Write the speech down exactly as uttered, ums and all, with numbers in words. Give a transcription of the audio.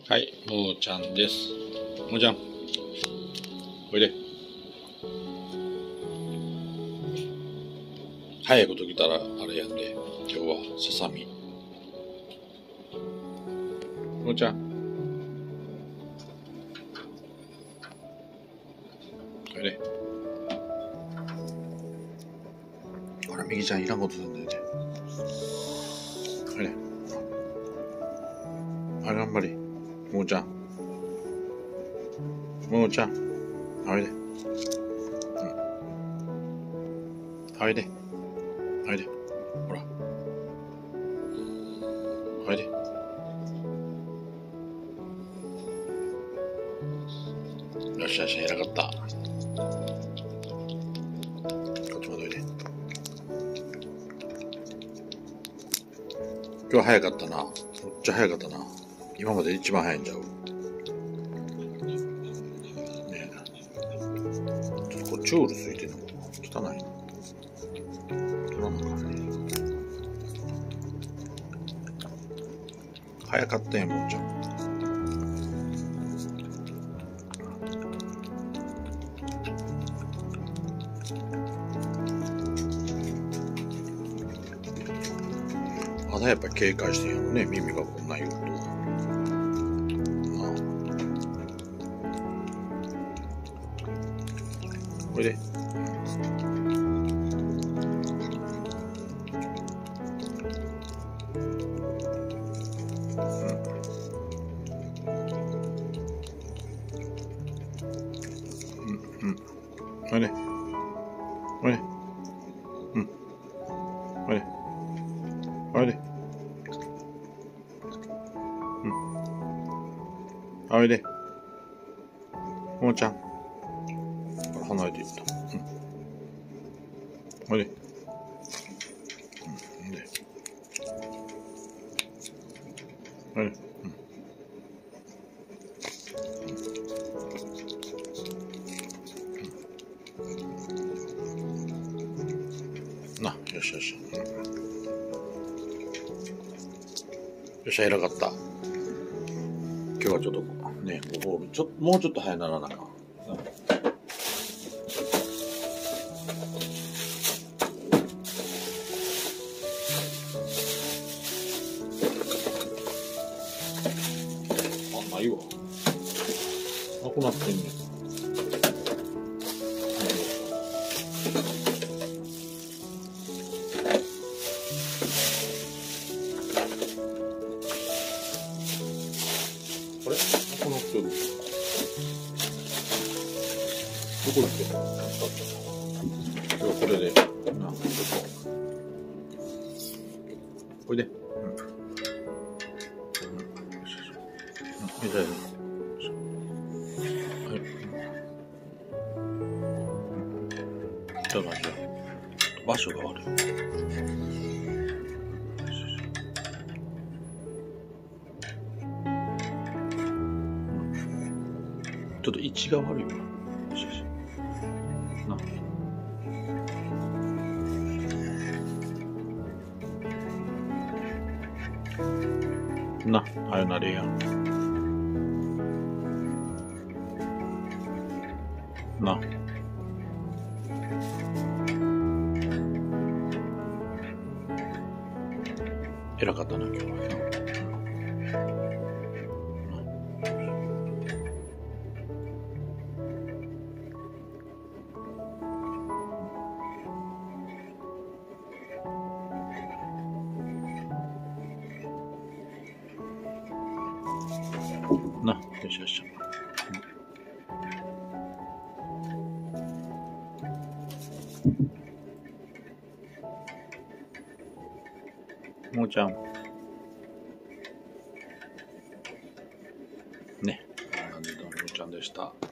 はい、もーちゃんです。もーちゃん、おいで。早いこと来たらあれやんで、今日はささみ。もーちゃん。おいで。ほら、右ちゃんいらんことするんだよね。おいで。あ、頑張り。もーちゃん。もーちゃん。おいで。うん。おいで。おいで。ほら。おいで。よっしゃよっしゃ、偉かった。こっちまでおいで。今日は早かったな。めっちゃ早かったな。今まで一番早いんちゃう。ねえ。ちょっとこれチュールついてんの汚いな。取らなあかんね。早かったやん、もうちゃん。まだやっぱり警戒してんやろね、耳がこんな言うと。なあ。これで。うん。うん。これで。これで。うん。これで。これで。うん。おいで。もーちゃん。ほら、離れていった。うん。おいで。うん。で。おいで。うん。な、よしよし。うん、よっしゃ、偉かった。今日はちょっとね、ご褒美、ちょもうちょっと早ならなあかん。あ、ないわ。なくなってんねん。あれ、なくなってる。どこ行ってんの？使った。今日はこれで、な、ちょっと。おいで。うん。うん。よしよし。うん。じゃあ、はい。ちょっと待って。場所が悪い。ちょっと位置が悪いわ。よしよし。な。な、あれなれやん。な。偉かったな、今日は。な、よしよし。もーちゃん。ね。なんでもーちゃんでした。